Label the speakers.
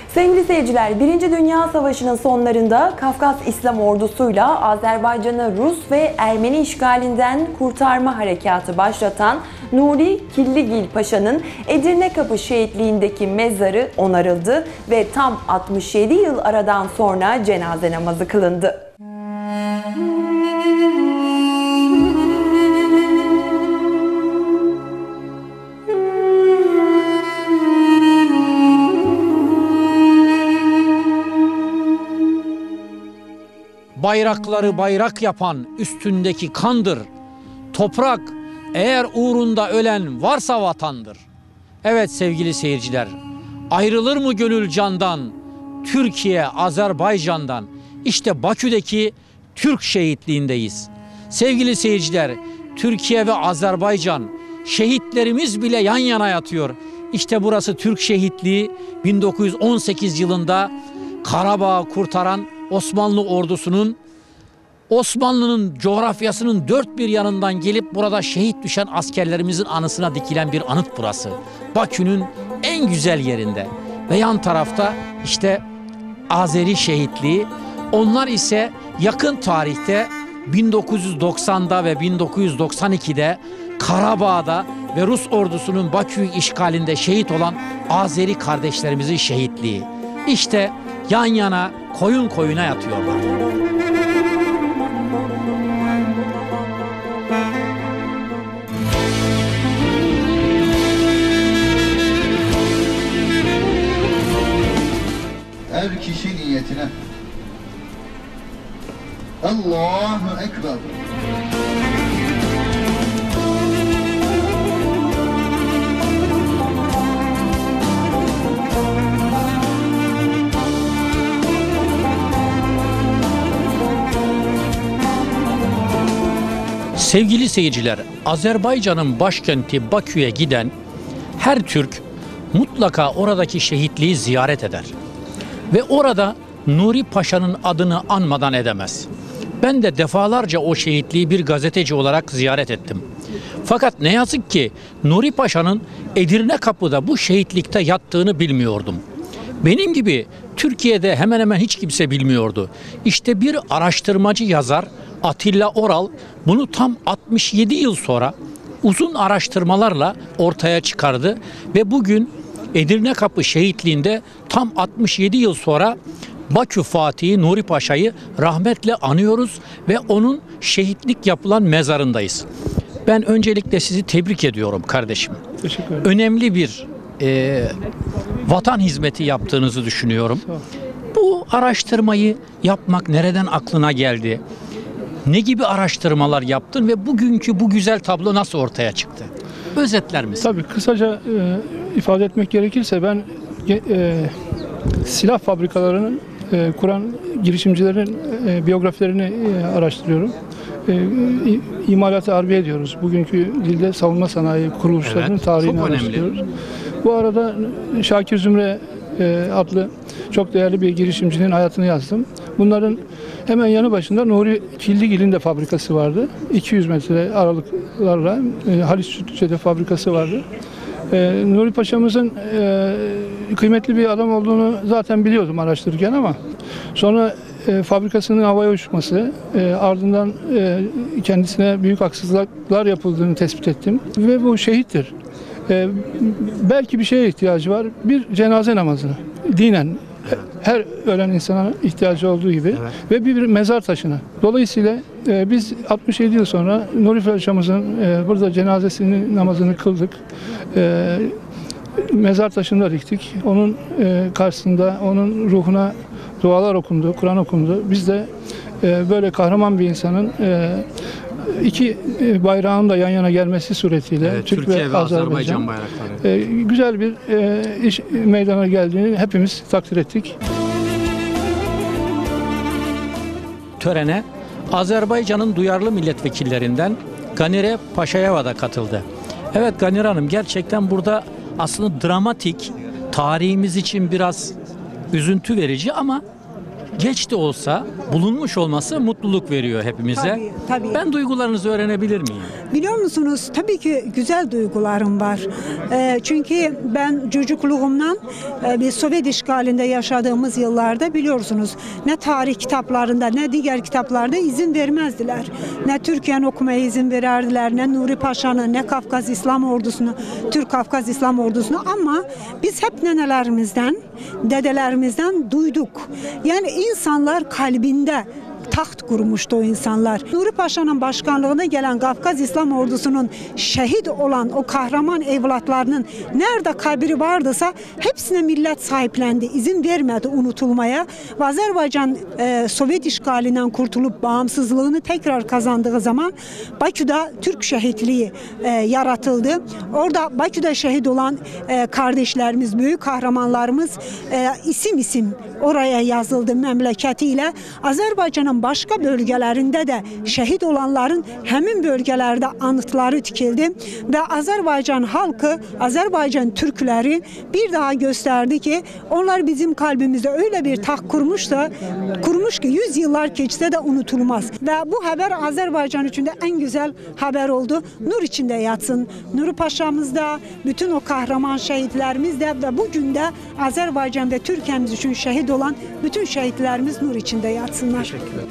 Speaker 1: Sevgili seyirciler, Birinci Dünya Savaşı'nın sonlarında Kafkas İslam Ordusu'yla Azerbaycan'ı Rus ve Ermeni işgalinden kurtarma harekatı başlatan Nuri Killigil Paşa'nın Edirnekapı şehitliğindeki mezarı onarıldı ve tam 67 yıl aradan sonra cenaze namazı kılındı.
Speaker 2: Bayrakları bayrak yapan üstündeki kandır. Toprak eğer uğrunda ölen varsa vatandır. Evet sevgili seyirciler, ayrılır mı gönül candan, Türkiye Azerbaycan'dan? İşte Bakü'deki Türk şehitliğindeyiz. Sevgili seyirciler, Türkiye ve Azerbaycan, şehitlerimiz bile yan yana yatıyor. İşte burası Türk şehitliği, 1918 yılında Karabağ'ı kurtaran Osmanlı ordusunun, Osmanlı'nın coğrafyasının dört bir yanından gelip burada şehit düşen askerlerimizin anısına dikilen bir anıt burası. Bakü'nün en güzel yerinde. Ve yan tarafta işte Azeri şehitliği. Onlar ise yakın tarihte 1990'da ve 1992'de Karabağ'da ve Rus ordusunun Bakü'yü işgalinde şehit olan Azeri kardeşlerimizin şehitliği. İşte yan yana, koyun koyuna yatıyorlar.
Speaker 3: Her kişi niyetine Allahu Ekber.
Speaker 2: Sevgili seyirciler, Azerbaycan'ın başkenti Bakü'ye giden her Türk mutlaka oradaki şehitliği ziyaret eder. Ve orada Nuri Paşa'nın adını anmadan edemez. Ben de defalarca o şehitliği bir gazeteci olarak ziyaret ettim. Fakat ne yazık ki Nuri Paşa'nın Edirnekapı'da bu şehitlikte yattığını bilmiyordum. Benim gibi Türkiye'de hemen hemen hiç kimse bilmiyordu. İşte bir araştırmacı yazar Atilla Oral bunu tam 67 yıl sonra uzun araştırmalarla ortaya çıkardı ve bugün Edirnekapı şehitliğinde tam 67 yıl sonra Bakü Fatihi Nuri Paşa'yı rahmetle anıyoruz ve onun şehitlik yapılan mezarındayız. Ben öncelikle sizi tebrik ediyorum kardeşim.
Speaker 4: Teşekkür ederim.
Speaker 2: Önemli bir vatan hizmeti yaptığınızı düşünüyorum. Bu araştırmayı yapmak nereden aklına geldi? Ne gibi araştırmalar yaptın ve bugünkü bu güzel tablo nasıl ortaya çıktı? Özetler misin?
Speaker 4: Tabii kısaca ifade etmek gerekirse ben silah fabrikalarının kuran girişimcilerin biyografilerini araştırıyorum. İmalatı harbiye diyoruz. Bugünkü dilde savunma sanayi kuruluşlarının tarihini araştırıyoruz. Bu arada Şakir Zümre adlı çok değerli bir girişimcinin hayatını yazdım. Bunların hemen yanı başında Nuri Killigil'in de fabrikası vardı. 200 metre aralıklarla Halis Sütlüce'de fabrikası vardı. Nuri Paşa'mızın kıymetli bir adam olduğunu zaten biliyordum araştırırken ama sonra fabrikasının havaya uçması, ardından kendisine büyük haksızlıklar yapıldığını tespit ettim ve bu şehittir. Belki bir şeye ihtiyacı var, bir cenaze namazına, dinen. Her ölen insana ihtiyacı olduğu gibi ve bir mezar taşına. Dolayısıyla biz 67 yıl sonra Nuri Paşa'mızın burada cenazesinin namazını kıldık. Mezar taşını da diktik. Onun karşısında onun ruhuna dualar okundu, Kur'an okundu. Biz de böyle kahraman bir insanın iki bayrağın da yan yana gelmesi suretiyle Türk
Speaker 2: Türkiye
Speaker 4: ve Azerbaycan
Speaker 2: bayrakları.
Speaker 4: Güzel bir iş meydana geldiğini hepimiz takdir ettik.
Speaker 2: Törene Azerbaycan'ın duyarlı milletvekillerinden Ganire Paşayeva da katıldı. Evet Ganire Hanım, gerçekten burada aslında dramatik, tarihimiz için biraz üzüntü verici ama geç de olsa bulunmuş olması mutluluk veriyor hepimize.
Speaker 5: Tabii, tabii.
Speaker 2: Ben duygularınızı öğrenebilir miyim?
Speaker 5: Biliyor musunuz? Tabii ki güzel duygularım var. Çünkü ben çocukluğumdan bir Sovyet işgalinde yaşadığımız yıllarda biliyorsunuz ne tarih kitaplarında ne diğer kitaplarda izin vermezdiler. Ne Türkiye'nin okumaya izin verirdiler, ne Nuri Paşa'nın, ne Kafkas İslam Ordusu'nu, Türk Kafkas İslam Ordusu'nu, ama biz hep nenelerimizden, dedelerimizden duyduk. Yani insanlar kalbinde taht kurmuştu o insanlar. Nuri Paşa'nın başkanlığına gelen Kafkas İslam Ordusu'nun şehit olan o kahraman evlatlarının nerede kabri vardıysa hepsine millet sahiplendi. İzin vermedi unutulmaya. Ve Azerbaycan Sovyet işgalinden kurtulup bağımsızlığını tekrar kazandığı zaman Bakü'de Türk şehitliği yaratıldı. Orada Bakü'de şehit olan kardeşlerimiz, büyük kahramanlarımız isim isim oraya yazıldı memleketiyle. Azerbaycan'ın başka bölgelerinde de şehit olanların hemin bölgelerde anıtları dikildi ve Azerbaycan halkı, Azerbaycan Türkleri bir daha gösterdi ki onlar bizim kalbimizde öyle bir taht kurmuş ki 100 yıllar geçse de unutulmaz. Ve bu haber Azerbaycan için de en güzel haber oldu. Nur içinde yatsın. Nuri Paşa'mız da, bütün o kahraman şehitlerimiz de ve bugün de Azerbaycan ve Türkiye'miz için şehit olan bütün şehitlerimiz nur içinde yatsınlar.